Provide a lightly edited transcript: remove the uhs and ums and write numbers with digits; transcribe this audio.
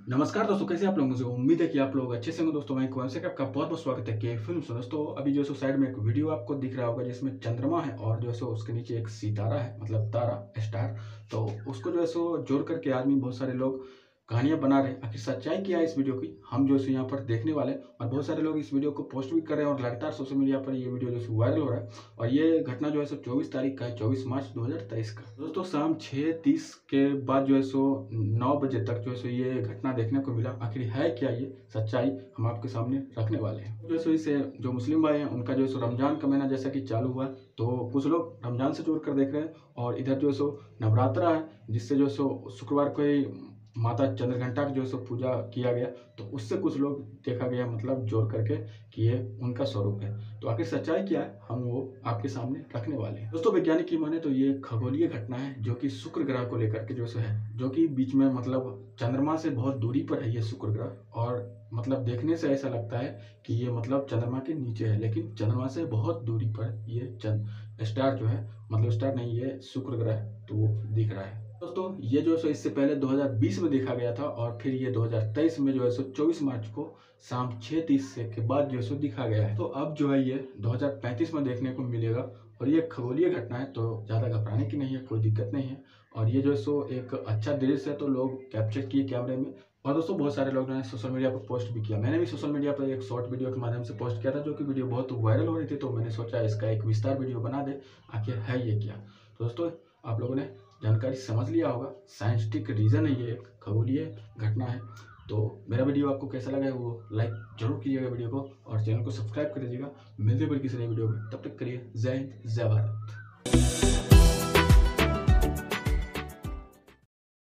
नमस्कार दोस्तों, कैसे आप लोग? मुझे उम्मीद है कि आप लोग अच्छे से होंगे। दोस्तों मैं कुवंश से आपका बहुत बहुत स्वागत है के फिल्म से। दोस्तों अभी जो है साइड में एक वीडियो आपको दिख रहा होगा जिसमें चंद्रमा है और जो है उसके नीचे एक सितारा है, मतलब तारा स्टार। तो उसको जो है जोड़ करके आदमी बहुत सारे लोग कहानियां बना रहे हैं। आखिर सच्चाई क्या है इस वीडियो की, हम जो है यहाँ पर देखने वाले हैं। और बहुत सारे लोग इस वीडियो को पोस्ट भी कर रहे हैं और लगातार सोशल मीडिया पर ये वीडियो जो है वायरल हो रहा है। और ये घटना जो है 24 तारीख का है, 24 मार्च 2023 का। दोस्तों शाम 6:30 के बाद जो है 9 बजे तक जो है ये घटना देखने को मिला। आखिर है क्या ये सच्चाई, हम आपके सामने रखने वाले हैं। जो है इसे जो मुस्लिम भाई हैं उनका जो है रमजान का महीना जैसा कि चालू हुआ, तो कुछ लोग रमजान से जोड़ कर देख रहे हैं। और इधर जो है नवरात्रा है, जिससे जो है शुक्रवार को ही माता चंद्रघंटा की जो है पूजा किया गया, तो उससे कुछ लोग देखा गया, मतलब जोड़ करके कि ये उनका स्वरूप है। तो आखिर सच्चाई क्या है, हम वो आपके सामने रखने वाले हैं। दोस्तों वैज्ञानिक की माने तो ये खगोलीय घटना है जो कि शुक्र ग्रह को लेकर के जो है, जो कि बीच में मतलब चंद्रमा से बहुत दूरी पर है ये शुक्र ग्रह। और मतलब देखने से ऐसा लगता है कि ये मतलब चंद्रमा के नीचे है, लेकिन चंद्रमा से बहुत दूरी पर ये स्टार जो है, मतलब स्टार नहीं, ये शुक्र ग्रह तो वो दिख रहा है। दोस्तों ये जो है इससे पहले 2020 में देखा गया था और फिर ये 2023 में जो है 24 मार्च को शाम 6:30 से के बाद जो है दिखा गया है। तो अब जो है ये 2035 में देखने को मिलेगा। और ये खगोलीय घटना है तो ज़्यादा घबराने की नहीं है, कोई दिक्कत नहीं है। और ये जो है एक अच्छा दृश्य है, तो लोग कैप्चर किए कैमरे में। और दोस्तों बहुत सारे लोगों ने सोशल मीडिया पर पोस्ट भी किया। मैंने भी सोशल मीडिया पर एक शॉर्ट वीडियो के माध्यम से पोस्ट किया था, जो कि वीडियो बहुत वायरल हो रही थी। तो मैंने सोचा इसका एक विस्तार वीडियो बना दे, आखिर है ये क्या। तो दोस्तों आप लोगों ने जानकारी समझ लिया होगा, साइंटिफिक रीज़न है, ये एक खगोलीय घटना है। तो मेरा वीडियो आपको कैसा लगा है वो लाइक जरूर कीजिएगा वीडियो को, और चैनल को सब्सक्राइब कर दीजिएगा। मिलते हैं फिर किसी नई वीडियो में, तब तक के लिए जय हिंद जय भारत।